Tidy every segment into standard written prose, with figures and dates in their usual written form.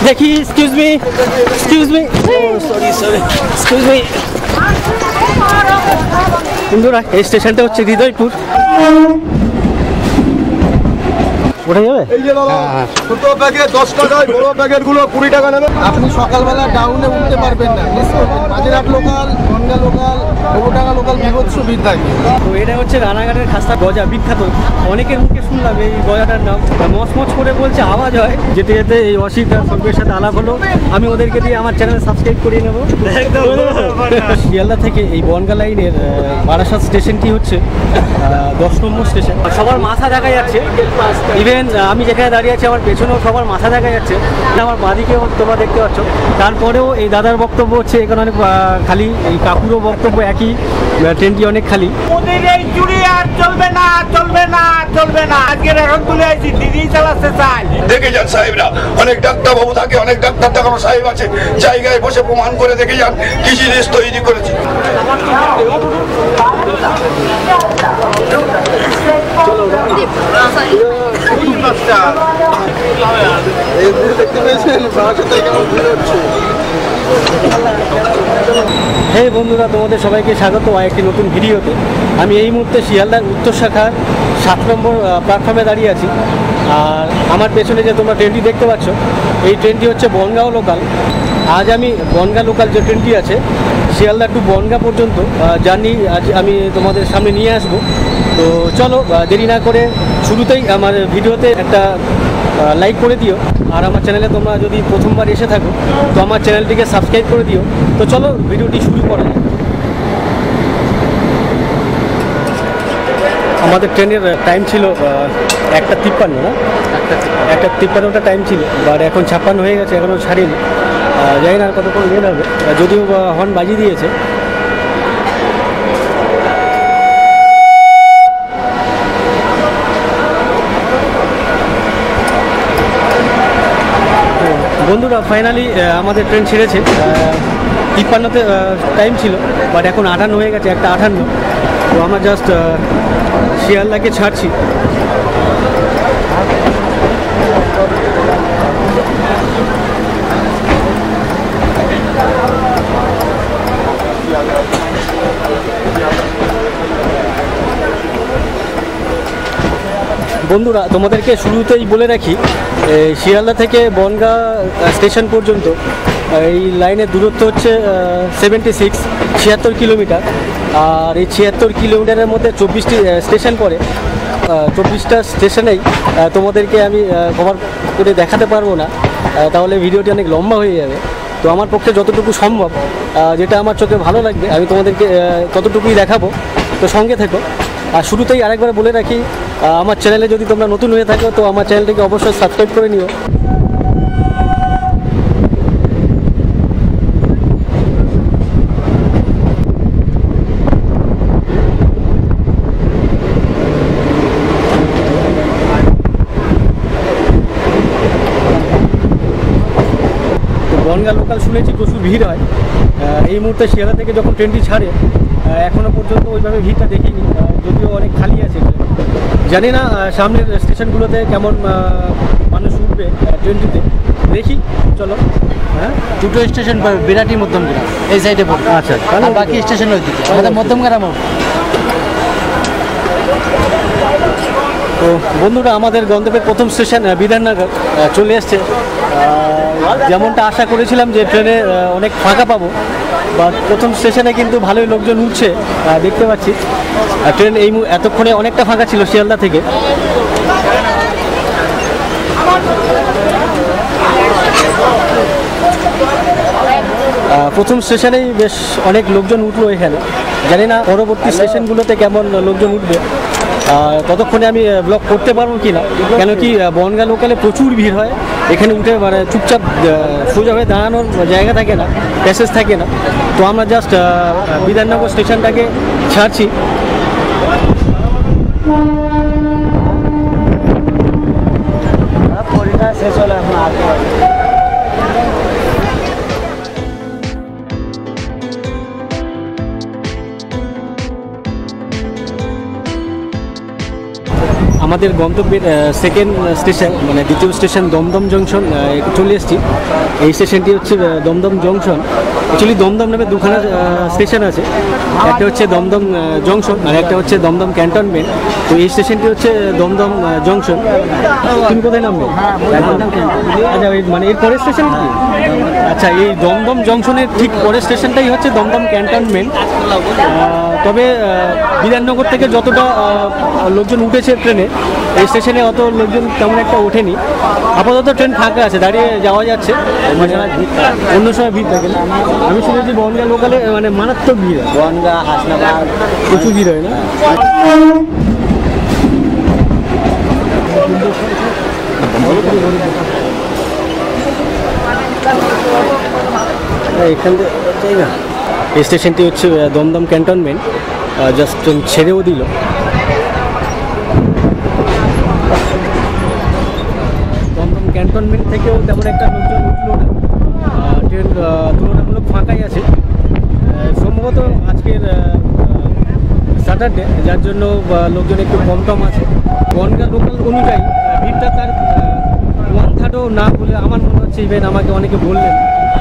দেখি excuse me sorry excuse me বন্ধুরা এই স্টেশনটা হচ্ছে হৃদয়পুর ওঠা যাবে ছোট প্যাকেট 10 টাকায় বড় প্যাকেটগুলো 20 টাকা নেবে আপনি সকালবেলা ডাউনে উঠতে পারবেন না মিস করবেন মাঝেরহাট লোকাল বনগা লোকাল টাকা লোকাল বিভৎস ভিড় থাকে তো এটা হচ্ছে রানাঘাটের খাস্তা গজা বিখ্যাত অনেকের মুখে শুনলাম এই গজাটার নাম মচমচ করে বলছে আওয়াজ হয় যেতে যেতে এই অসিত আর সর্বের সাথে আলাপ হলো আমি ওদেরকে দিয়ে আমার চ্যানেল সাবস্ক্রাইব করিয়ে নেবো শিয়ালদা থেকে এই বনগা লাইনের বারাসাত স্টেশনটি হচ্ছে 10 নম্বর স্টেশন সবার মাথা দেখা যাচ্ছে ইভেন আমি যেখানে দাঁড়িয়ে আছি আমার পেছনেও সবার মাথা দেখা যাচ্ছে আমার বাঁদিকেও তোমরা দেখতে পাচ্ছ তারপরেও এই দাদার বক্তব্য হচ্ছে এখানে অনেক খালি এই কাকুরও বক্তব্য একই ট্রেনটি অনেক খালি দেখে যান সাহেবরা অনেক ডাক্তার বাবু থাকে অনেক ডাক্তার দেখানো সাহেব আছে জায়গায় বসে প্রমাণ করে দেখে যান কি জিনিস তৈরি করেছে হে বন্ধুরা তোমাদের সবাইকে স্বাগত একটি নতুন ভিডিওতে আমি এই মুহূর্তে শিয়ালদার উত্তর শাখার 7 নম্বর প্ল্যাটফর্মে দাঁড়িয়ে আছি আর আমার পেছনে যে তোমরা ট্রেনটি দেখতে পাচ্ছ এই ট্রেনটি হচ্ছে বনগাঁও লোকাল আজ আমি বনগা লোকাল যে ট্রেনটি আছে শিয়ালদা টু বনগা পর্যন্ত জার্নি আজ আমি তোমাদের সামনে নিয়ে আসব তো চলো দেরি না করে শুরুতেই আমার ভিডিওতে একটা লাইক করে দিও আর আমার চ্যানেলে তোমরা যদি প্রথমবার এসে থাকো তো আমার চ্যানেলটিকে সাবস্ক্রাইব করে দিও তো চলো ভিডিওটি শুরু করা যাক আমাদের ট্রেনের টাইম ছিল 1:53 না 1:53টা টাইম ছিল বাট এখন 56 হয়ে গেছে এখনও ছাড়িনি জানি না কতক্ষণ লেট হবে যদিও হর্ন বাজিয়ে দিয়েছে বন্ধুরা ফাইনালি আমাদের ট্রেন ছেড়েছে 53তে টাইম ছিল বাট এখন 58 হয়ে গেছে 1:58 তো আমরা জাস্ট শিয়ালদাকে ছাড়ছি বন্ধুরা তোমাদেরকে শুরুতেই বলে রাখি শিয়ালদা থেকে বনগা স্টেশন পর্যন্ত এই লাইনের দূরত্ব হচ্ছে 76 কিলোমিটার আর এই 76 কিলোমিটারের মধ্যে 24টি স্টেশন পড়ে 24টা স্টেশনেই তোমাদেরকে আমি কভার করে দেখাতে পারবো না তাহলে ভিডিওটি অনেক লম্বা হয়ে যাবে তো আমার পক্ষে যতটুকু সম্ভব যেটা আমার চোখে ভালো লাগবে আমি তোমাদেরকে ততটুকুই দেখাবো তো সঙ্গে থেকো আর শুরুতেই আরেকবার বলে রাখি আমার চ্যানেলে যদি তোমরা নতুন হয়ে থাকো তো আমার চ্যানেলটিকে অবশ্যই সাবস্ক্রাইব করে নিও বনগা লোকাল শুনেছি প্রচুর ভিড় হয় এই মুহূর্তে শিয়ালদা থেকে যখন ট্রেনটি ছাড়ে এখনও পর্যন্ত ওইভাবে ভিড়টা দেখিনি যদিও অনেক খালি আছে জানি না সামনের স্টেশনগুলোতে কেমন মানুষ উঠবে ট্রেনটিতে দেখি চলো হ্যাঁ দুটো স্টেশন পাবে বিরাটি মধ্যমগ্রাম এই সাইডে পড়বে আচ্ছা আর বাকি স্টেশন ওই দিকে আমাদের মধ্যমগ্রাম তো বন্ধুরা আমাদের গন্তব্যের প্রথম স্টেশন বিধাননগর চলে এসছে যেমনটা আশা করেছিলাম যে ট্রেনে অনেক ফাঁকা পাবো বা প্রথম স্টেশনে কিন্তু ভালোই লোকজন উঠছে দেখতে পাচ্ছি ট্রেন এই এতক্ষণে অনেকটা ফাঁকা ছিল শিয়ালদা থেকে প্রথম স্টেশনেই বেশ অনেক লোকজন উঠলো এখানে জানি না পরবর্তী স্টেশনগুলোতে কেমন লোকজন উঠবে ততক্ষণে আমি ব্লগ করতে পারবো কি না কেন কি বনগা লোকালে প্রচুর ভিড় হয় এখানে উঠে মানে চুপচাপ সোজা হয়ে দাঁড়ানোর জায়গা থাকে না প্যাসেজ থাকে না তো আমরা জাস্ট বিধাননগর স্টেশনটাকে ছাড়ছি শেষ হলো এখন আগে আমাদের গন্তব্যের সেকেন্ড স্টেশন মানে দ্বিতীয় স্টেশন দমদম জংশন চলে এসেছি। এই স্টেশনটি হচ্ছে দমদম জংশন। অ্যাকচুয়ালি দমদম নামে দুখানা স্টেশন আছে, একটা হচ্ছে দমদম জংশন আর একটা হচ্ছে দমদম ক্যান্টনমেন্ট। তো এই স্টেশনটি হচ্ছে দমদম জংশন। তুমি কোথায় নামবে? আচ্ছা, মানে এর পরের স্টেশন কি? আচ্ছা, এই দমদম জংশনের ঠিক পরের স্টেশনটাই হচ্ছে দমদম ক্যান্টনমেন্ট। তবে বিধাননগর থেকে যতটা লোকজন উঠেছে ট্রেনে, এই স্টেশনে অত লোকজন তেমন একটা ওঠেনি। আপাতত ট্রেন ফাঁকা আছে, দাঁড়িয়ে যাওয়া যাচ্ছে, মানে অন্য সময় ভিড় থাকে না। আমি শুনেছি বনগা লোকালে মানে মারাত্মক ভিড় হয়, বনগা হাসনাবাদ প্রচুর ভিড় হয় না? এখান থেকে না, এই স্টেশনটি হচ্ছে দমদম ক্যান্টনমেন্ট। জাস্ট ট্রেন ছেড়েও দিল। দমদম ক্যান্টনমেন্ট থেকেও তেমন একটা লোকজন উঠলো না, ট্রেন তুলনামূলক ফাঁকাই আছে। সম্ভবত আজকের স্যাটারডে, যার জন্য লোকজন একটু কম টম আছে। বনগা লোকাল অনুযায়ী ভিড়টা তার 1/3ও না বলে আমার মনে হচ্ছে। ইভেন আমাকে অনেকে বললেন।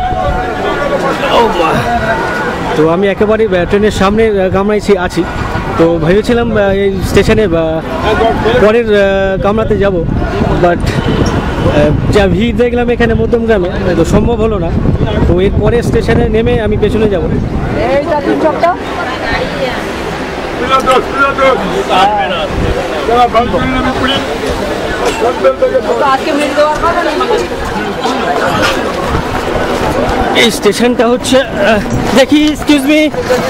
তো আমি একেবারে ট্রেনের সামনে কামরায় আছি। তো ভেবেছিলাম এই স্টেশনে পরের কামরাতে যাব, বাট যা ভিড় দেখলাম এখানে মধ্যমগ্রামে, তো সম্ভব হলো না। তো এর পরের স্টেশনে নেমে আমি পেছনে যাব। এই স্টেশনটা হচ্ছে দেখি, এক্সকিউজ মি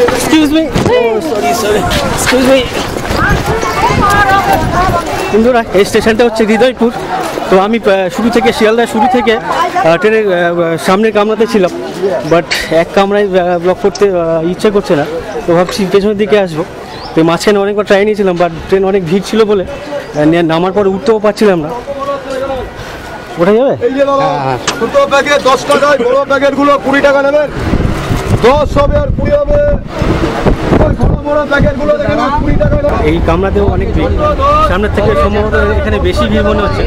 বন্ধুরা, এই স্টেশনটা হচ্ছে হৃদয়পুর। তো আমি শুরু থেকে শিয়ালদা শুরু থেকে ট্রেনের সামনের কামরাতে ছিলাম, বাট এক কামরায় ব্লক করতে ইচ্ছে করছে না। তো ভাবছি পেছনের দিকে আসবো। তো মাঝখানে অনেকবার ট্রাই নিয়েছিলাম, বাট ট্রেন অনেক ভিড় ছিল বলে নামার পরে উঠতেও পারছিলাম না। ওঠা যাবে? ছোট প্যাকেট 10 টাকায়, বড় প্যাকেট গুলো 20 টাকা নেবেন। 10 হবে আর 20 হবে। বড় প্যাকেট গুলো দেখেন 20 টাকা। এই কামরাতেও অনেক ভিড়, সামনের থেকে সম্ভবত এখানে বেশি ভিড় মনে হচ্ছে।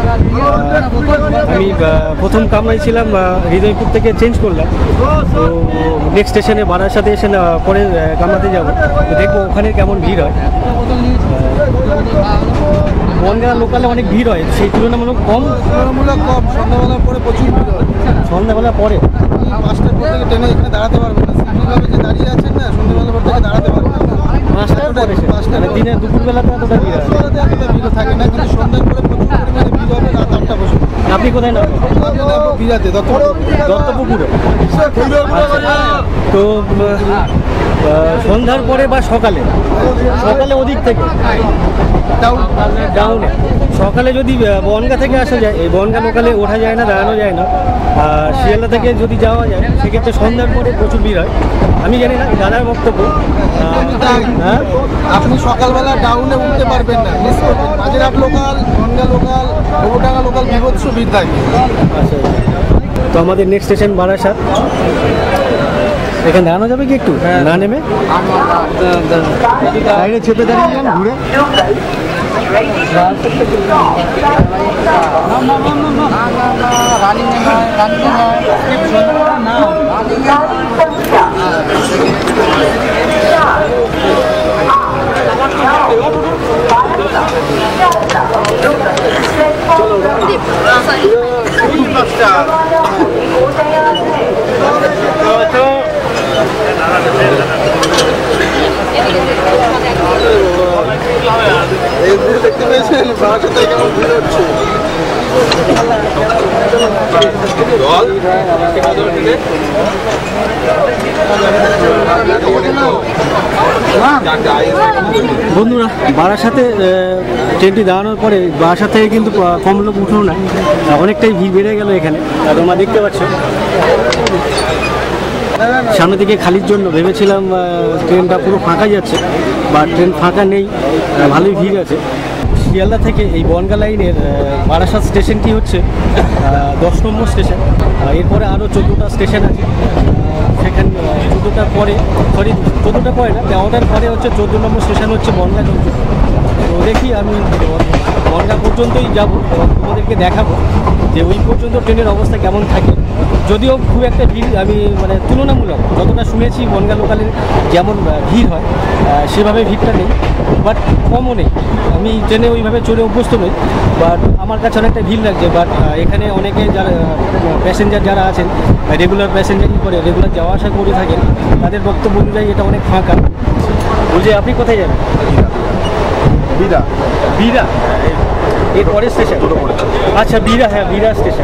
আমি প্রথম কামরায় ছিলাম, হৃদয়পুর থেকে চেঞ্জ করলাম। তো নেক্সট স্টেশনে বারাসাতে এসে পরে কামরাতে যাবো, দেখবো ওখানে কেমন ভিড় হয়। বনগা লোকালে অনেক ভিড় হয়, সেই তুলনামূলক কম। সন্ধ্যাবেলার পরে প্রচুর ভিড় হয়। সন্ধ্যাবেলা পরে 5টার পর থেকে ট্রেনে এখানে দাঁড়াতে পারবেন না। সিগন্যালে যে দাঁড়িয়ে আছেন না, সন্ধ্যাবেলার পর থেকে দাঁড়াতে পারবেন না। 5টার পরে মানে দিনে দুপুরবেলাতে এতটা ভিড় হয়? সন্ধ্যাবেলাতে এতটা ভিড় থাকে না, কিন্তু সন্ধ্যার পরে প্রচুর পরিমাণে ভিড় হবে রাত 8টা পর্যন্ত। আপনি কোথায় নামবেন? বিরাতে দত্তপুকুরে। তো সন্ধ্যার পরে বা সকালে ওদিক থেকে ডাউনে, সকালে যদি বনগা থেকে আসা যায়, এই বনগা লোকালে ওঠা যায় না, দাঁড়ানো যায় না। আর শিয়ালদা থেকে যদি যাওয়া যায়, সেক্ষেত্রে সন্ধ্যার পরে প্রচুর ভিড় হয়। আমি জানি না, দাদার বক্তব্য। হ্যাঁ, আপনি সকালবেলা ডাউনে উঠতে পারবেন না, মিস করবেন। মাঝেরহাট লোকাল, বনগা লোকাল, ওটাঙ্গা লোকাল বিভৎস ভিড় থাকে। আচ্ছা, তো আমাদের নেক্সট স্টেশন বারাসাত। এখানে দাঁড়ানো যাবে কি একটু না নেমে? সাইডে চেপে দাঁড়িয়ে যান ঘুরে। দেখতে পেয়েছেন বারাসাতে কেমন ভিড় হচ্ছে। বন্ধুরা, বারাসাতে ট্রেনটি দাঁড়ানোর পরে বারাসাত থেকে কিন্তু কম লোক উঠলো না, অনেকটাই ভিড় বেড়ে গেল এখানে। তোমরা দেখতে পাচ্ছ সামনে দিকে খালির জন্য ভেবেছিলাম ট্রেনটা পুরো ফাঁকা যাচ্ছে, বা ট্রেন ফাঁকা নেই, ভালোই ভিড় আছে। শিয়ালদা থেকে এই বনগা লাইনের বারাসাত স্টেশনটি হচ্ছে 10 নম্বর স্টেশন। এরপরে আরও 14টা স্টেশন আছে। সেখানে 14টার পরে, 14টা পরে না, 13টার পরে হচ্ছে 14 নম্বর স্টেশন হচ্ছে বনগা জংশন। তো দেখি আমি বনগা পর্যন্তই যাব এবং তোমাদেরকে দেখাবো যে ওই পর্যন্ত ট্রেনের অবস্থা কেমন থাকে। যদিও খুব একটা ভিড় আমি মানে তুলনামূলক যতটা শুনেছি বনগা লোকালের যেমন ভিড় হয় সেভাবে ভিড়টা নেই, বাট কমও নেই। আমি ট্রেনে ওইভাবে চড়ে অভ্যস্ত নই, বাট আমার কাছে অনেকটা ভিড় লাগছে। বাট এখানে অনেকে যারা প্যাসেঞ্জার যারা আছেন, রেগুলার প্যাসেঞ্জারই করে রেগুলার যাওয়া আসা করে থাকেন, তাদের বক্তব্য অনুযায়ী এটা অনেক ফাঁকা। বলছি আপনি কোথায় যাবেন? বিরা বিরা এর পরের স্টেশন? আচ্ছা বিরা, হ্যাঁ বিরা স্টেশন।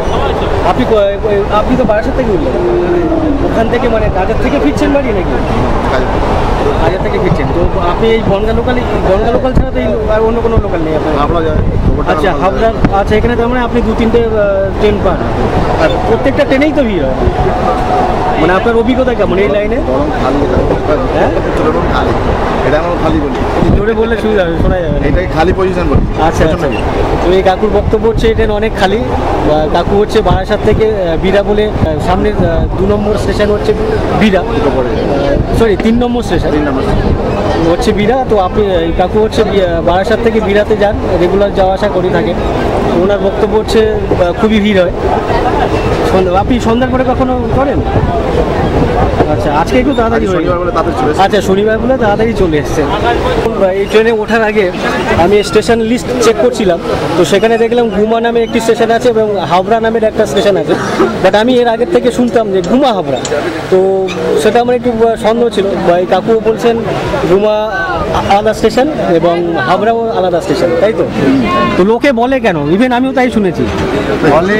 আপনি তো বারাসাত থেকে উঠলেন, ওখান থেকে মানে কাজের থেকে ফিরছেন বাড়ি নাকি? কাজের থেকে ফিরছেন তো আপনি এই বনগা লোকাল ছাড়া তো আর অন্য কোনো লোকাল নেই আপনার? হাবড়া যায়। আচ্ছা হাবড়া, আচ্ছা এখানে তার মানে আপনি 2-3টে ট্রেন পান, আর প্রত্যেকটা ট্রেনেই তো ভিড় হয়। মানে আপনার অভিজ্ঞতা কেমন এই লাইনে? বরং খালি হ্যাঁ বরং খালি, এটা আমরা খালি বলি, জোরে বললে সুবিধা হবে, শোনা যাবে না। এটাই খালি পজিশন বলি। আচ্ছা আচ্ছা, তো এই কাকুর বক্তব্য হচ্ছে এই ট্রেন অনেক খালি। কাকু হচ্ছে বারাসাত থেকে বিরা বলে সামনের 2 নম্বর স্টেশন হচ্ছে বিরা, সরি 3 নম্বর স্টেশন হচ্ছে বিরা। তো আপনি এই কাকু হচ্ছে বারাসাত থেকে বিরাতে যান, রেগুলার যাওয়া আসা করে থাকেন। ওনার বক্তব্য হচ্ছে খুবই ভিড় হয়। আপনি সন্ধ্যার পরে কখনো করেন? আচ্ছা আজকে একটু তাড়াতাড়ি হয়ে শনিবার বলে তাদের চলে এসেছে। আচ্ছা শনিবার বলে তাড়াতাড়ি চলে এসছেন। এই ট্রেনে ওঠার আগে আমি স্টেশন লিস্ট চেক করছিলাম, তো সেখানে দেখলাম গুমা নামে একটি স্টেশন আছে এবং হাবড়া নামের একটা স্টেশন আছে। বাট আমি এর আগের থেকে শুনতাম যে গুমা হাবড়া, তো সেটা আমার একটু সন্দেহ ছিল। এই কাকুও বলছেন গুমা আলাদা স্টেশন এবং হাবড়াও আলাদা স্টেশন, তাই তো? তো লোকে বলে কেন, ইভেন আমিও তাই শুনেছি, বলে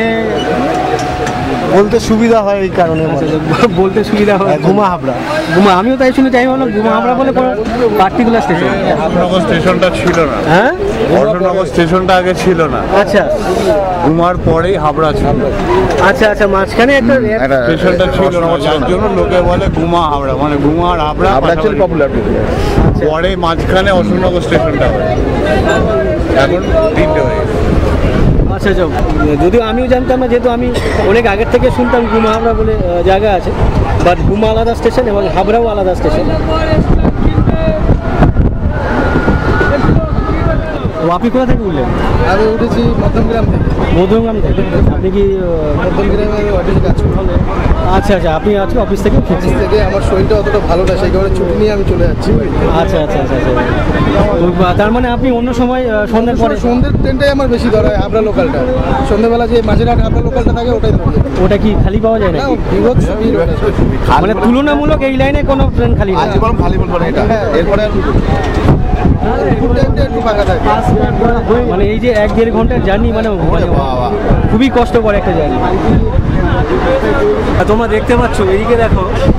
বলতে সুবিধা হয় এই কারণে বলে। বলতে সুবিধা হয় ঘুমা হাবড়া। গুমা, আমিও তাই শুনেছি। আমি ভাবলাম গুমা হাবড়া বলে কোনো পার্টিকুলার স্টেশন। অশোকনগর স্টেশনটা ছিল না, হ্যাঁ অশোকনগর স্টেশনটা আগে ছিল না, আচ্ছা গুমার পরেই হাবড়া ছিল। আচ্ছা আচ্ছা, মাঝখানে একটা স্টেশনটা ছিল না, যার জন্য লোকে বলে গুমা হাবড়া, মানে গুমা আর হাবড়া অ্যাকচুয়ালি পপুলার। পরে মাঝখানে অশোকনগর স্টেশনটা হয়, এখন তিনটে হয়ে গেছে। আচ্ছা আচ্ছা, যদিও আমিও জানতাম না, যেহেতু আমি অনেক আগের থেকে শুনতাম গুমা হাবড়া বলে জায়গা আছে, বাট গুমা আলাদা স্টেশন এবং হাবড়াও আলাদা স্টেশন। তো আপনি কোথা থেকে উঠলেন? আমি উঠেছি মধ্যমগ্রাম থেকে। মধ্যমগ্রাম থেকে। আপনি কি মধ্যমগ্রামে আমি অফিসে কাজ করি। আচ্ছা আচ্ছা, আপনি আজকে অফিস থেকে ফিরছেন? অফিস থেকে আমার শরীরটা অতটা ভালো না, সেই কারণে ছুটি নিয়ে আমি চলে যাচ্ছি। আচ্ছা আচ্ছা আচ্ছা আচ্ছা, তো তার মানে আপনি অন্য সময় সন্ধ্যার পরে? সন্ধ্যের ট্রেনটাই আমার বেশি ধরা হয়, হাবড়া লোকালটা। সন্ধ্যেবেলা যে মাঝেরহাট হাবড়া লোকালটা থাকে ওটাই ধরে। ওটা কি খালি পাওয়া যায় না, নাকি? বিভৎস ভিড় ওটা। মানে তুলনামূলক এই লাইনে কোনো ট্রেন খালি নেই? আজকে বরং খালি বলবো না এটা, এরপরে আর দুপুর টাইমটা একটু ফাঁকা থাকে। মানে এই যে 1-1.5 ঘন্টার জার্নি, মানে খুবই কষ্টকর একটা জার্নি। তোমরা দেখতে পাচ্ছ, এদিকে দেখো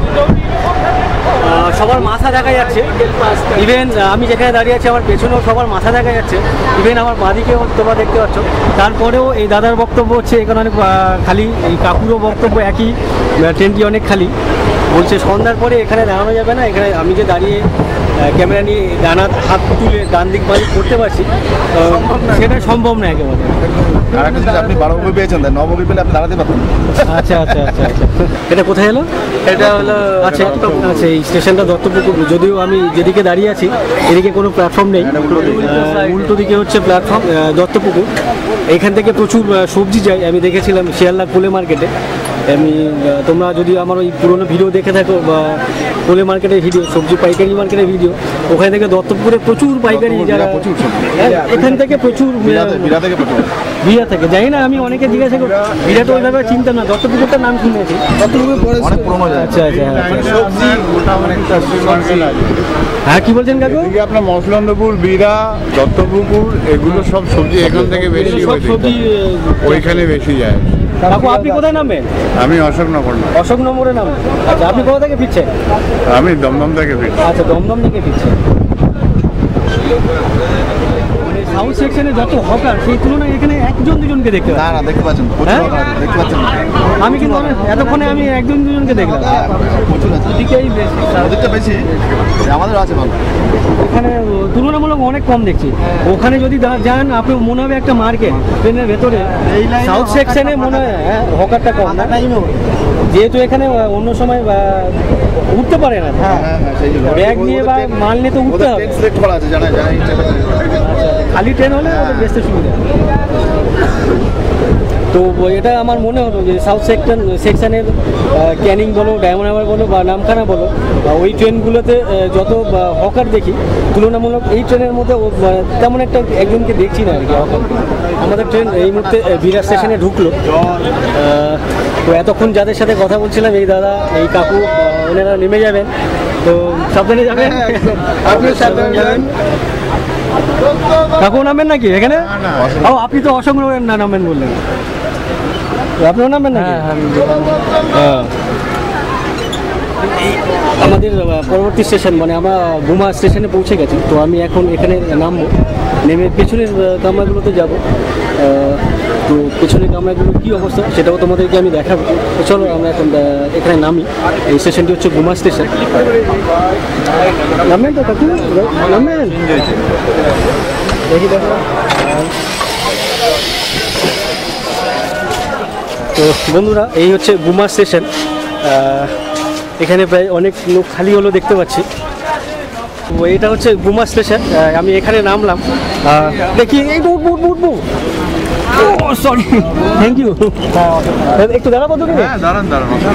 সবার মাথা দেখা যাচ্ছে। ইভেন আমি যেখানে দাঁড়িয়ে আছি আমার পেছনেও সবার মাথা দেখা যাচ্ছে। ইভেন আমার বাঁদিকেও তোমরা দেখতে পাচ্ছ। তারপরেও এই দাদার বক্তব্য হচ্ছে এখানে অনেক খালি, এই কাকুরও বক্তব্য একই, ট্রেনটি অনেক খালি। বলছে সন্ধ্যার পরে এখানে দাঁড়ানো যাবে না, এখানে আমি যে দাঁড়িয়ে ক্যামেরা নিয়ে হাত তুলে ডান দিক বাদিক করতে পারছি, সেটা সম্ভব না একেবারে। আর একটা জিনিস, আপনি 12 বই পেয়েছেন, তাই 9 বই পেলে আপনি দাঁড়াতে পারতেন। আচ্ছা আচ্ছা আচ্ছা আচ্ছা, এটা কোথায় এলো? এটা হলো আচ্ছা আচ্ছা, এই স্টেশনটা দত্তপুকুর। যদিও আমি যেদিকে দাঁড়িয়ে আছি এদিকে কোনো প্ল্যাটফর্ম নেই, উল্টো দিকে হচ্ছে প্ল্যাটফর্ম দত্তপুকুর। এখান থেকে প্রচুর সবজি যায়, আমি দেখেছিলাম শিয়ালদা কোলে মার্কেটে। আমি তোমরা যদি আমার ওই পুরোনো ভিডিও দেখে থাকো বা কোলে মার্কেটের ভিডিও, সবজি পাইকারি মার্কেটের ভিডিও, ওখানে থেকে দত্তপুরে প্রচুর পাইকারি যারা, প্রচুর সবজি। এখান থেকে প্রচুর বিরা থেকে প্রচুর। বিরা থেকে জানি না, আমি অনেকে জিজ্ঞাসা করি, বিরাট ওইভাবে চিন্তা না, দত্তপুকুরটার নাম শুনেছি। দত্তপুকুর পরে অনেক পুরোনো যায়। আচ্ছা আচ্ছা, হ্যাঁ সবজি হ্যাঁ, কি বলছেন কাকু? এদিকে আপনার মসলন্দপুর, বিরা, দত্তপুকুর, এগুলো সব সবজি এখান থেকে বেশি সব হয়, সবজি ওইখানে বেশি যায়। কাকু আপনি কোথায় নামবেন? আমি অশোকনগর না, অশোক নম্বরে নাম। আচ্ছা, আপনি কোথা থেকে ফিরছেন? আমি দমদম থেকে ফিরছি। আচ্ছা, দমদম থেকে ফিরছেন। সাউথ সেকশনে যত হকার সেই তুলনায় এখানে একজন দুজনকে দেখতে না পাচ্ছি। না দেখতে পাচ্ছেন প্রচুর হ্যাঁ? লোক আছে, দেখতে পাচ্ছেন আমি কিন্তু এতক্ষণে আমি একজন দুজনকে দেখলাম। প্রচুর আছে ওদিকেই বেশি। ওদিকটা বেশি, আমাদের আছে ভালো। এখানে তুলনামূলক অনেক কম দেখছি। ওখানে যদি যান আপনি মনে হবে একটা মার্কেট ট্রেনের ভেতরে। সাউথ সেকশনে মনে হয় হকারটা কম না, যেহেতু এখানে অন্য সময় উঠতে পারে না। হ্যাঁ সেই জন্য ব্যাগ নিয়ে বা মাল নিয়ে তো উঠতে হবে। সিলেক্ট করা আছে জানা যায়। খালি ট্রেন হলে ওদের বেসতে সুবিধা। তো এটা আমার মনে হলো যে সাউথ সেকশনের ক্যানিং বলো, ডায়মন্ড হারবার বলো বা নামখানা বলো, ওই ট্রেনগুলোতে যত হকার দেখি তুলনামূলক এই ট্রেনের মধ্যে তেমন একটা একজনকে দেখছি না আর কি হকার। আমাদের ট্রেন এই মুহূর্তে বিরাট স্টেশনে ঢুকলো। তো এতক্ষণ যাদের সাথে কথা বলছিলাম, এই দাদা এই কাকু ওনারা নেমে যাবেন, তো সাবধানে যাবেন। আপনি সাবধানে যাবেন। কাকু নামবেন নাকি এখানে? ও আপনি তো অসংখ্য না নামবেন বললেন, আপনিও নামবেন নাকি? হ্যাঁ। আমাদের পরবর্তী স্টেশন মানে আমরা গুমা স্টেশনে পৌঁছে গেছি। তো আমি এখন এখানে নামবো, নেমে পেছনের কামরাগুলোতে যাব। তো পেছনের কামরাগুলো কী অবস্থা সেটাও তোমাদেরকে আমি দেখাবো। তো চলো আমরা এখন এখানে নামি। এই স্টেশনটি হচ্ছে গুমা স্টেশন। নামবেন তো কাকু? নামবেন দেখি দেখো। তো বন্ধুরা এই হচ্ছে গুমা স্টেশন। এখানে প্রায় অনেক লোক খালি হলো দেখতে পাচ্ছি। তো এটা হচ্ছে গুমা স্টেশন। আমি এখানে নামলাম, দেখি এই উঠবো। ও সরি, থ্যাংক ইউ। একটু দাঁড়াবো তুমি? দাঁড়ান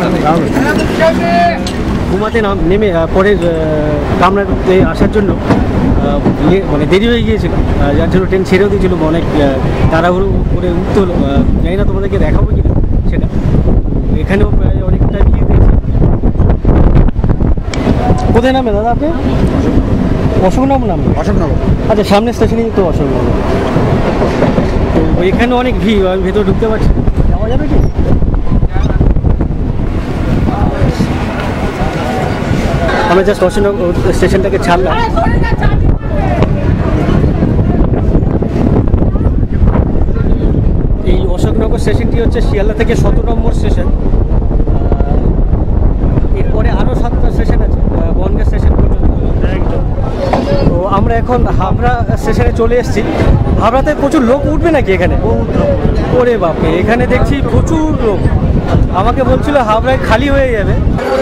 গুমাতে নেমে পরের কামরাতে আসার জন্য মানে দেরি হয়ে গিয়েছিল, যার জন্য ট্রেন ছেড়েও দিয়েছিল। অনেক তাড়াহুড়ো করে উঠতে হলো। জানি না তোমাদেরকে দেখাবো কিনা সেটা। এখানেও প্রায় অনেকটা ভিড় দেখছি। কোথায় নামবে দাদা আপনি? অশোকনগর নামবে? অশোকনগর। আচ্ছা, সামনের স্টেশনেই তো অশোকনগর। তো এখানে অনেক ভিড়, আমি ভেতরে ঢুকতে পারছি। যাওয়া যাবে কি? আমরা জাস্ট অশোকনগর স্টেশনটাকে ছাড়লাম। এই অশোকনগর স্টেশনটি হচ্ছে শিয়ালদা থেকে 17 নম্বর স্টেশন। এরপরে আরও 7টা স্টেশন আছে বনগাঁ স্টেশন পর্যন্ত। তো আমরা এখন হাবড়া স্টেশনে চলে এসেছি। হাবড়াতে প্রচুর লোক উঠবে নাকি এখানে? ওরে বাপরে, এখানে দেখছি প্রচুর লোক। আমাকে বলছিল হাবড়ায় খালি হয়ে যাবে।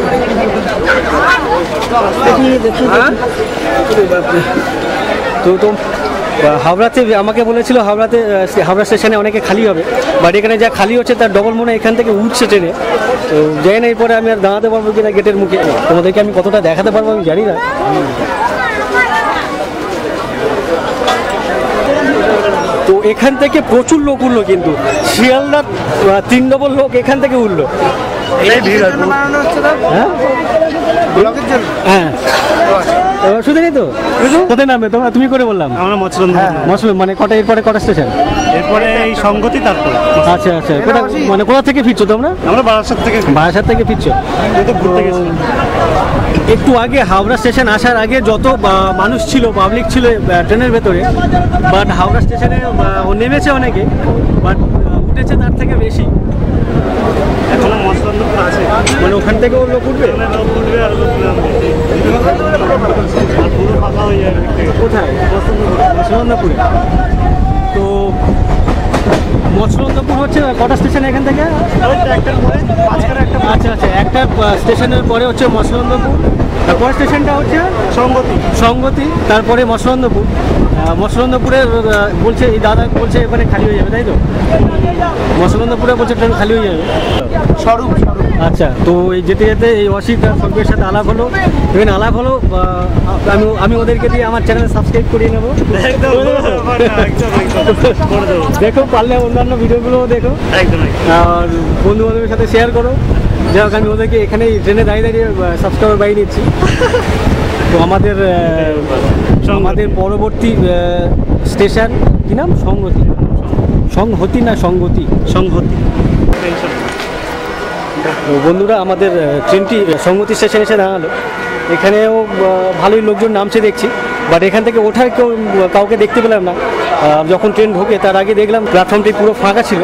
তো হাওড়াতে আমাকে বলেছিল হাওড়া স্টেশনে অনেকে খালি হবে, বাট এখানে যা খালি হচ্ছে তার ডবল মনে এখান থেকে উঠছে ট্রেনে। তো যাই না এরপরে আমি আর দাঁড়াতে পারবো কিনা গেটের মুখে, তোমাদেরকে আমি কতটা দেখাতে পারবো আমি জানি না। তো এখান থেকে প্রচুর লোক উঠলো, কিন্তু শিয়ালদা 3 ডবল লোক এখান থেকে উঠলো। হ্যাঁ শুধু নেই তো, কোথায় নামবে তোমরা? তুমি করে বললাম আমরা মছলন মানে কটা, এরপরে কটা স্টেশন? এরপরে এই সংগতি, তারপরে আচ্ছা আচ্ছা, কোথা মানে কোথা থেকে ফিরছো তোমরা? আমরা বারাসাত থেকে ফিরছো? ঘুরতে গেছি। একটু আগে হাওড়া স্টেশন আসার আগে যত মানুষ ছিল, পাবলিক ছিল ট্রেনের ভেতরে, বাট হাওড়া স্টেশনে ও নেমেছে অনেকে, বাট উঠেছে তার থেকে বেশি। এখনো মছলন আছে, মানে ওখান থেকে ওর লোক উঠবে, লোক উঠবে আর লোক নামবে, আর পুরো ফাঁকা হয়ে যাবে। কোথায়? মৎস্যগন্ধাপুরে। তো মৎস্যগন্ধাপুর হচ্ছে কটা স্টেশন এখান থেকে? আচ্ছা আচ্ছা, একটা স্টেশনের পরে হচ্ছে মৎস্যগন্ধাপুর, তারপরে স্টেশনটা হচ্ছে সংগতি, তারপরে মৎস্যগন্ধাপুর। মৎস্যগন্ধাপুরে বলছে এই দাদা বলছে এখানে খালি হয়ে যাবে, তাই তো? মৎস্যগন্ধাপুরে বলছে ট্রেন খালি হয়ে যাবে। স্বরূপ। আচ্ছা, তো এই যেতে যেতে এই অসিত আর সঙ্গের সাথে আলাপ হলো, এখানে আলাপ হলো। আমি ওদেরকে দিয়ে আমার চ্যানেল সাবস্ক্রাইব করিয়ে নেবো। দেখো, পারলে অন্যান্য ভিডিওগুলোও দেখো, আর বন্ধু বান্ধবের সাথে শেয়ার করো। যাই হোক, আমি ওদেরকে এখানে ট্রেনে দাঁড়িয়ে দাঁড়িয়ে সাবস্ক্রাইবার বাড়িয়ে নিচ্ছি। তো আমাদের পরবর্তী স্টেশন কি নাম? সংহতি না সংগতি? তো বন্ধুরা, আমাদের ট্রেনটি সংগতি স্টেশনে এসে দাঁড়ালো। এখানেও ভালোই লোকজন নামছে দেখছি। বাট এখান থেকে ওঠার কাউকে দেখতে পেলাম না। যখন ট্রেন ঢোকে তার আগে দেখলাম প্ল্যাটফর্মটি পুরো ফাঁকা ছিল,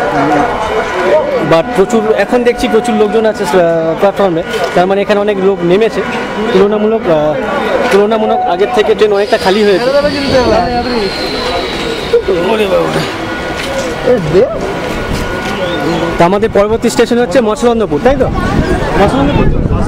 বাট এখন দেখছি প্রচুর লোকজন আছে প্ল্যাটফর্মে, তার মানে এখানে অনেক লোক নেমেছে। তুলনামূলক আগের থেকে ট্রেন অনেকটা খালি হয়েছে। তা আমাদের পরবর্তী স্টেশন হচ্ছে মৎস্যগন্ধপুর, তাই তো? মৎস্যগন্ধপুর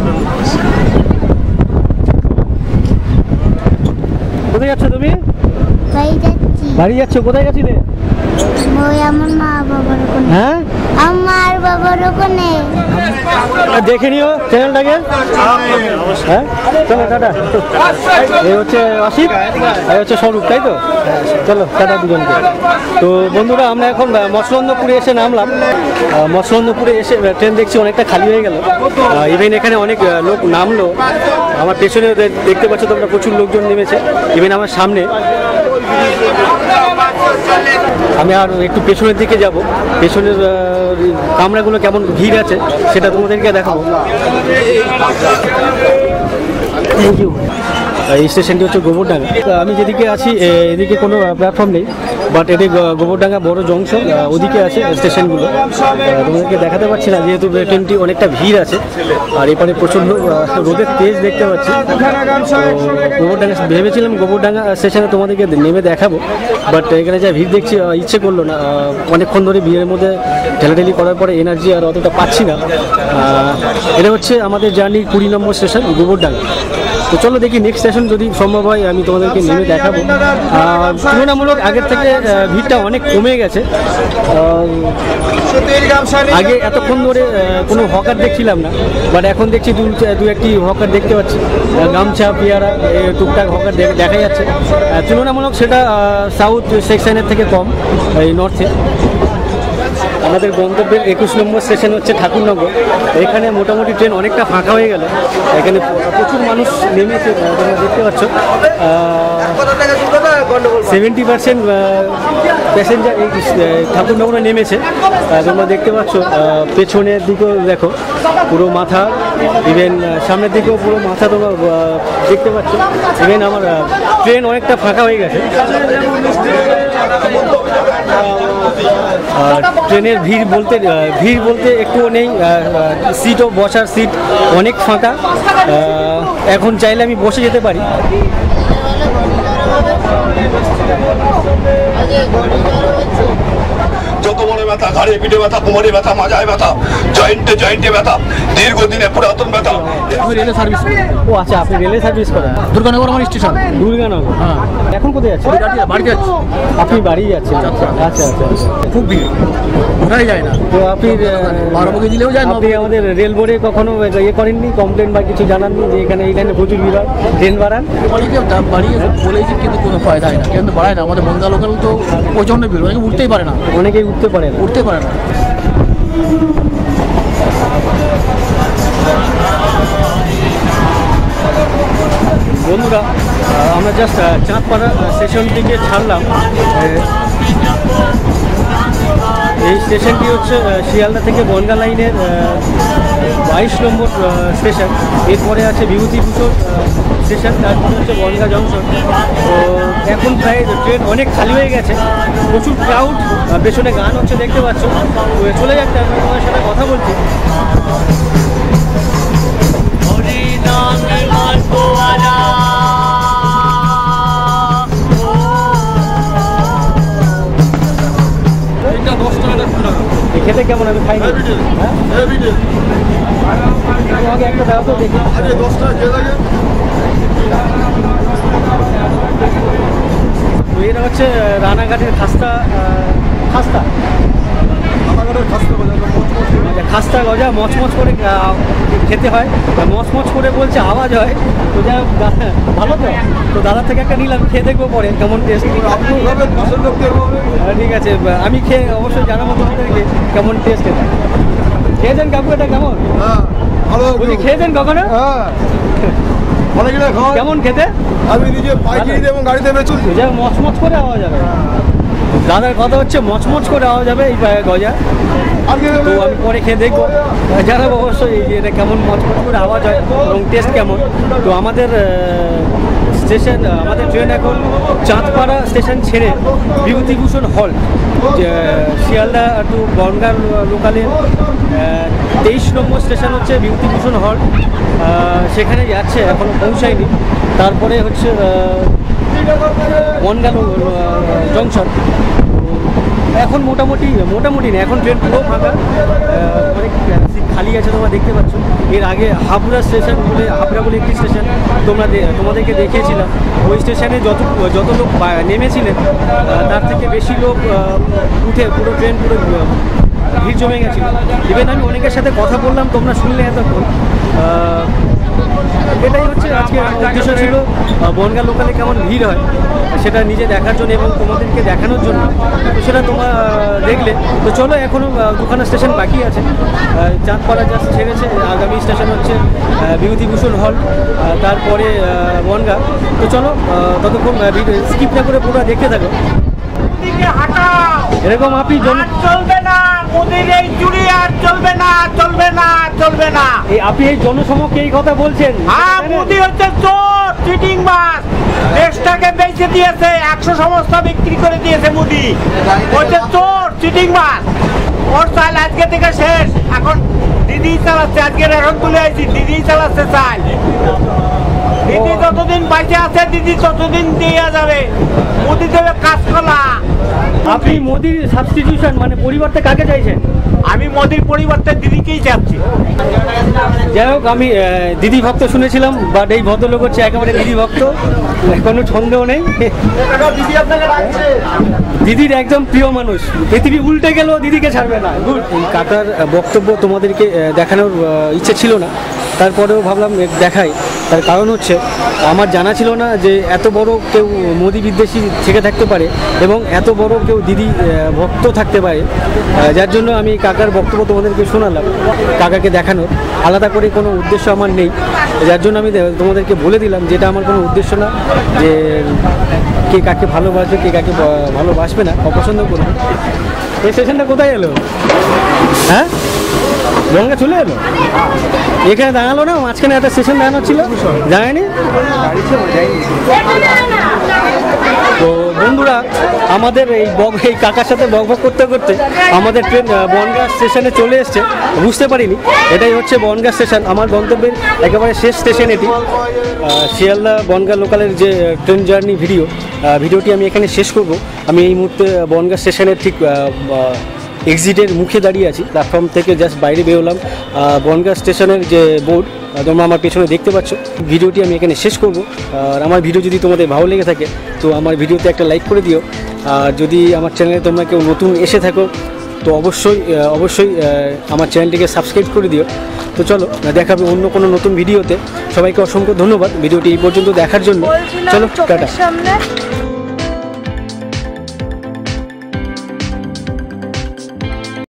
কোথায় যাচ্ছ তুমি? বাড়ি যাচ্ছ? কোথায় যাচ্ছিলে? আমার মা বাবার ওখানে। হ্যাঁ, আমার বাবার ওখানে। দেখে নিও চ্যানেলটাকে। হ্যাঁ, চলো টাটা। এই হচ্ছে অসিত, এই হচ্ছে স্বরূপ, তাই তো? চলো টাটা দুজনকে। তো বন্ধুরা, আমরা এখন মৎস্যগন্ধপুরে এসে নামলাম। মৎস্যগন্ধপুরে এসে ট্রেন দেখছি অনেকটা খালি হয়ে গেল। ইভেন এখানে অনেক লোক নামলো। আমার পেছনে দেখতে পাচ্ছ তোমরা, প্রচুর লোকজন নেমেছে। ইভেন আমার সামনে, আমি আর একটু পেছনের দিকে যাব, পেছনের কামরাগুলো কেমন ভিড় আছে সেটা তোমাদেরকে দেখাবো। Thank you. এই স্টেশনটি হচ্ছে গোবরডাঙ্গা। আমি যেদিকে আছি এদিকে কোনো প্ল্যাটফর্ম নেই, বাট এটি গোবরডাঙ্গা বড় জংশন, ওদিকে আছে স্টেশনগুলো। তোমাদেরকে দেখাতে পারছি না যেহেতু ট্রেনটি অনেকটা ভিড় আছে, আর এপারে প্রচণ্ড রোদের তেজ দেখতে পাচ্ছি। গোবরডাঙ্গা ভেবেছিলাম গোবরডাঙ্গা স্টেশনে তোমাদেরকে নেমে দেখাবো, বাট এখানে যা ভিড় দেখছি ইচ্ছে করলো না। অনেকক্ষণ ধরে ভিড়ের মধ্যে ঠেলাঠেলি করার পরে এনার্জি আর অতটা পাচ্ছি না। এটা হচ্ছে আমাদের জার্নির 20 নম্বর স্টেশন গোবরডাঙ্গা। তো চলো দেখি নেক্সট স্টেশন যদি সম্ভব হয় আমি তোমাদেরকে নেমে দেখাবো। তুলনামূলক আগের থেকে ভিড়টা অনেক কমে গেছে। আগে এতক্ষণ ধরে কোনো হকার দেখছিলাম না, বাট এখন দেখছি দু একটি হকার দেখতে পাচ্ছি। গামছা, পেয়ারা, টুকটাক হকার দেখা যাচ্ছে। তুলনামূলক সেটা সাউথ সেকশনের থেকে কম, এই নর্থে। আমাদের গন্তব্যের 21 নম্বর স্টেশন হচ্ছে ঠাকুরনগর। এখানে মোটামুটি ট্রেন অনেকটা ফাঁকা হয়ে গেল, এখানে প্রচুর মানুষ নেমেছে। তোমরা দেখতে পাচ্ছ 70% প্যাসেঞ্জার এই ঠাকুরনগরে নেমেছে। তোমরা দেখতে পাচ্ছ পেছনের দিকেও দেখো পুরো মাথা, ইভেন সামনের দিকেও পুরো মাথা তোমরা দেখতে পাচ্ছ। ইভেন আমার ট্রেন অনেকটা ফাঁকা হয়ে গেছে। ট্রেনের ভিড় বলতে একটুও নেই, সিটও বসার সিট অনেক ফাঁকা। এখন চাইলে আমি বসে যেতে পারি। যত বড় ব্যথা, ঘাড়ে পিঠে ব্যথা, কোমরে ব্যথা, মাজায় ব্যথা, জয়েন্টে ব্যথা, দীর্ঘদিনে পুরাতন ব্যথা। আমি রেলে সার্ভিস করি। ও আচ্ছা, আপনি রেলে সার্ভিস করেন? দুর্গানগর আমার স্টেশন। দুর্গানগর? হ্যাঁ। এখন কোথায় যাচ্ছেন? বাড়ি যাচ্ছি। আপনি বাড়ি যাচ্ছেন? আচ্ছা আচ্ছা। খুব ভিড়, ওঠাই যায় না। তো আপনি 12 বগি দিলেও যায়। আপনি আমাদের রেল বোর্ডে কখনো ইয়ে করেননি, কমপ্লেন বা কিছু জানাননি যে এখানে এই লাইনে প্রচুর ভিড় হয়, ট্রেন বাড়ান? অনেকে দাম বাড়িয়ে বলেছি কিন্তু কোনো ফায়দা হয় না, কিন্তু বাড়ায় না। আমাদের বনগা লোকাল তো প্রচণ্ড ভিড়, অনেকে উঠতেই পারে না। অনেকেই উঠতে পারে না। বন্ধুরা, আমরা জাস্ট চাঁদপাড়া স্টেশন থেকে ছাড়লাম। এই স্টেশনটি হচ্ছে শিয়ালদা থেকে বনগা লাইনের 22 নম্বর স্টেশন। এরপরে আছে বিভূতিভূষণ স্টেশন, তারপরে হচ্ছে বনগা জংশন। তো এখন প্রায় ট্রেন অনেক খালি হয়ে গেছে, প্রচুর ক্রাউড, পেছনে গান হচ্ছে দেখতে পাচ্ছ। তো চলে যাচ্ছে, আমি তোমার সাথে কথা বলছি। খেতে কেমন? আমি খাইনি। হ্যাঁ, তোমাকে একটা দাও তো দেখি। তো এটা হচ্ছে রানাঘাটের খাস্তা খাস্তা গজা, মচমচ করে খেতে হয়। মচমচ করে বলছে, আওয়াজ হয়। তো যা ভালো তো দাদা থেকে একটা নিলাম, খেয়ে দেখবো পরে কেমন টেস্ট। ঠিক আছে, আমি খেয়ে অবশ্যই জানাবো তোমাদেরকে কেমন টেস্ট। এটা খেয়েছেন কাকু? এটা কেমন? খেয়েছেন কখনো? কেমন খেতে? আমি নিজে পাইকারিতে এবং গাড়িতে বেচি। মচমচ করে আওয়াজ হবে। দাদার কথা হচ্ছে মচমচ করে আওয়াজ হবে এই গজা। তো আমি পরে খেয়ে দেখবো, জানাবো অবশ্যই যে এটা কেমন মচমচ করে আওয়াজ হয় এবং টেস্ট কেমন। তো আমাদের স্টেশন আমাদের ট্রেন এখন চাঁদপাড়া স্টেশন ছেড়ে বিভূতিভূষণ হল শিয়ালদা টু বনগাঁ লোকালের 23 নম্বর স্টেশন হচ্ছে বিভূতিভূষণ হল, সেখানে যাচ্ছে, এখনও পৌঁছায়নি। তারপরে হচ্ছে বনগাঁ জংশন। এখন মোটামুটি না, এখন ট্রেন পুরো ফাঁকা, অনেক সিট খালি আছে তোমরা দেখতে পাচ্ছ। এর আগে হাবড়া স্টেশন হাবড়া বলে একটি স্টেশন তোমাদেরকে দেখিয়েছিলাম। ওই স্টেশনে যত লোক নেমেছিলেন তার থেকে বেশি লোক উঠে পুরো ট্রেন পুরো ভিড় জমে গেছিলো। ইভেন আমি অনেকের সাথে কথা বললাম, তোমরা শুনলে এতক্ষণ। এটাই হচ্ছে আজকে উদ্দেশ্য ছিল, বনগাঁ লোকালে কেমন ভিড় হয় সেটা নিজে দেখার জন্য এবং তোমাদেরকে দেখানোর জন্য। তো সেটা তোমরা দেখলে। তো চলো, এখনও দুখানা স্টেশন বাকি আছে। চাঁদপাড়া জাস্ট ছেড়েছে, আগামী স্টেশন হচ্ছে বিভূতিভূষণ হল, তারপরে বনগাঁ। তো চলো, ততক্ষণ স্কিপ না করে পুরো দেখতে থাকো। এরকম আপনি চলবে না, মোদির এই চুরি আর চলবে না, চলবে না, চলবে না। আপনি এই জনসমক্ষে এই কথা বলছেন? হ্যাঁ, মোদি হচ্ছে চোর, চিটিং বাস। দেশটাকে বেঁচে দিয়েছে, 100 সংস্থা বিক্রি করে দিয়েছে মোদি। হচ্ছে চোর, চিটিং বাস। ওর চাল আজকে থেকে শেষ। এখন দিদি চালাচ্ছে, আজকে এখন তুলে আইছি, দিদি চালাচ্ছে চাল। দিদি যতদিন বাইচে আছে, দিদি ততদিন দিয়ে যাবে। মোদি দেবে কাঁচকলা। আপনি মোদির সাবস্টিটিউশন মানে পরিবর্তে কাকে চাইছেন? আমি মোদির পরিবর্তে দিদিকেই চাচ্ছি। যাই হোক, আমি দিদি ভক্ত শুনেছিলাম, বাট এই ভদ্রলোক হচ্ছে একেবারে দিদি ভক্ত, কোনো সন্দেহ নেই। দিদির একদম প্রিয় মানুষ, পৃথিবী উল্টে গেলেও দিদিকে ছাড়বে না। গুড। কাকার বক্তব্য তোমাদেরকে দেখানোর ইচ্ছে ছিল না, তারপরেও ভাবলাম দেখাই। তার কারণ হচ্ছে আমার জানা ছিল না যে এত বড় কেউ মোদি বিদ্বেষী থেকে থাকতে পারে এবং এত বড় কেউ দিদি ভক্ত থাকতে পারে, যার জন্য আমি কাকার বক্তব্য তোমাদেরকে শোনালাম। কাকাকে দেখানোর আলাদা করে কোনো উদ্দেশ্য আমার নেই, যার জন্য আমি তোমাদেরকে বলে দিলাম যেটা আমার কোনো উদ্দেশ্য না যে কে কাকে ভালোবাসবে কে কাকে ভালোবাসবে না, অপছন্দ করবে। এই স্টেশনটা কোথায় এলো? হ্যাঁ, বনগাঁ চলে এলো। এখানে দাঁড়ালো না, মাঝখানে একটা স্টেশন দাঁড়ানো ছিল, জানেনি? তো বন্ধুরা, আমাদের এই কাকার সাথে বক করতে করতে আমাদের ট্রেন বনগাঁ স্টেশনে চলে এসছে। বুঝতে পারিনি এটাই হচ্ছে বনগাঁ স্টেশন, আমার গন্তব্যের একেবারে শেষ স্টেশন এটি। শিয়ালদা বনগাঁ লোকালের যে ট্রেন জার্নি ভিডিওটি আমি এখানে শেষ করব। আমি এই মুহূর্তে বনগাঁ স্টেশনের ঠিক এক্সিটের মুখে দাঁড়িয়ে আছি, প্ল্যাটফর্ম থেকে জাস্ট বাইরে বেরোলাম। বনগাঁ স্টেশনের যে বোর্ড তোমরা আমার পেছনে দেখতে পাচ্ছ। ভিডিওটি আমি এখানে শেষ করব। আর আমার ভিডিও যদি তোমাদের ভালো লেগে থাকে তো আমার ভিডিওতে একটা লাইক করে দিও। আর যদি আমার চ্যানেলে তোমরা কেউ নতুন এসে থাকো তো অবশ্যই আমার চ্যানেলটিকে সাবস্ক্রাইব করে দিও। তো চলো, দেখা হবে অন্য কোনো নতুন ভিডিওতে। সবাইকে অসংখ্য ধন্যবাদ ভিডিওটি এই পর্যন্ত দেখার জন্য। চলো, টাটা।